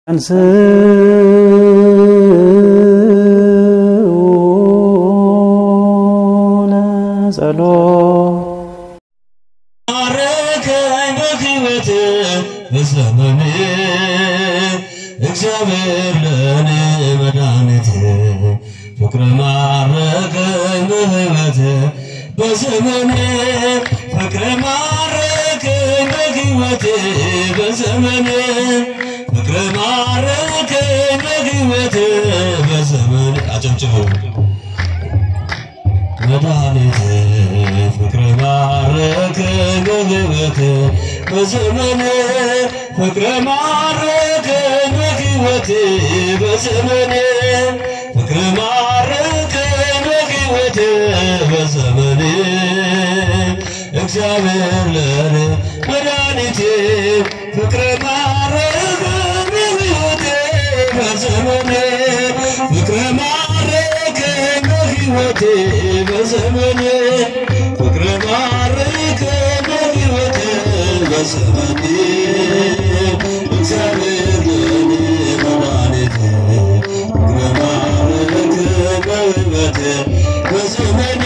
በዘመኔ እግዚአብሔር ለኔ መድኃኒቴ ፍቅር ማረከኝ በሕይወቴ በዘመኔ ፍቅር ማረከኝ በሕይወቴ በዘመኔ ፍቅር ማረከኝ በሕይወቴ በዘመኔ አጨብጭቡ መድኃኒቴ ፍቅር ማረከኝ በሕይወቴ በዘመኔ ፍቅር ማረከኝ በሕይወቴ በዘመኔ ፍቅር ማረከኝ በሕይወቴ በዘመኔ እግዚአብሔር ለኔ መድኃኒቴ ፍቅር ማረከኝ በሕይወቴ በዘመኔ ፍቅር ማረከኝ በሕይወቴ በዘመኔ ፍቅር ማረከኝ በሕይወቴ በዘመኔ እግዚአብሔር ለኔ መድኃኒቴ ፍቅር ማረከኝ በሕይወቴ በዘመኔ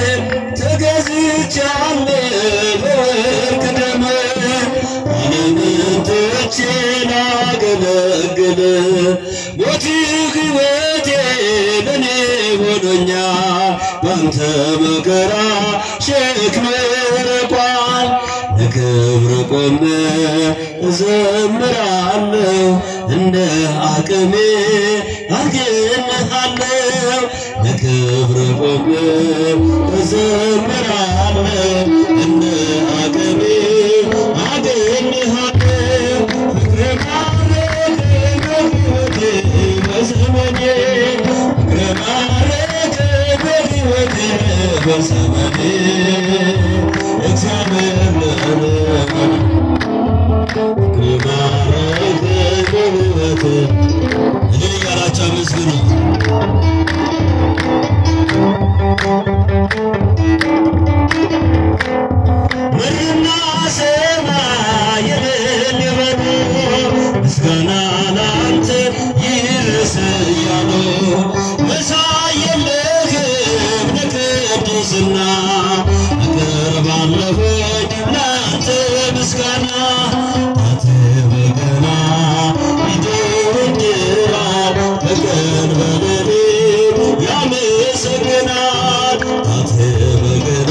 ተገዝቻለሁ በወርቅ ደም ዓለምን ትቼ ላገለግል ሞት ሕይወቴ ለኔ ሆኖኛል ባንተ መከራ ሸክሜ ርቋል ለክብር ቆሜ እዘምራለሁ እንደ አቅሜ አገኝሃለሁ ለክብር ቆሜ እዘምራለሁ እንደ አቅሜ አገኝሃለሁ ፍቅር ማረከኝ በሕይወቴ በዘመኔ ፍቅር ማረከኝ በሕይወቴ በዘመኔ እግዚአብሔር ለኔ ፍቅር ማረከኝ በሕይወቴ እልል እያላችሁ አመስግኑ ምድርና ሰማይ እልል ይበሉ ምስጋና ላንተ ይድረስ እያሉ መሳይ የለህም ለቅድስና አቀርባለሁኝ ላንተ ምስጋና ጣቴ በገና ይደረድራል በቀን በሌሊት ያመሰግናል ጣቴ በገና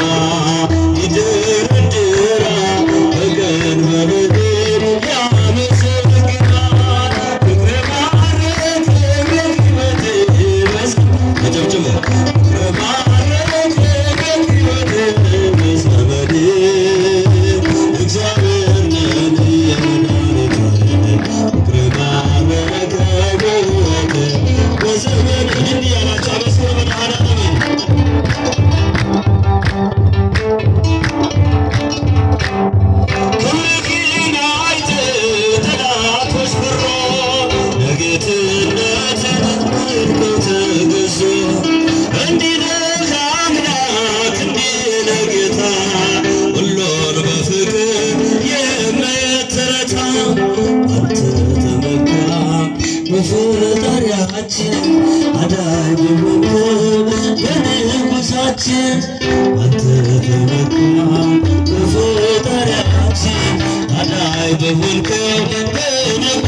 ይደረድራል በቀን በሌሊት ያመሰግናል ፍቅር ማረከኝ በሕይወቴ አጨብጭቡ ፍቅር ማረከኝ በሕይወቴ በዘመኔ እግዚአብሔር ለኔ መድኃኒቴ ፍቅር ማረከኝ በሕይወቴ በዘመኔ እንዲህ ያላችሁ አመስግኑ መድኃኔዓለምን ክብርህን አይተው ጠላቶች ፈሩ ለጌትነትህ ወድቀው ተገዙ እንዲህ ነህ አምላክ እንዲህ ነህ ጌታ ሁሉን በፍቅር የምትረታ አንተ ተመካ በፈጣሪያችን አዳኝ በሆንክ በንጉሣችን አንተ ተመካ በፈጣሪያችን አዳኝ በሆንክ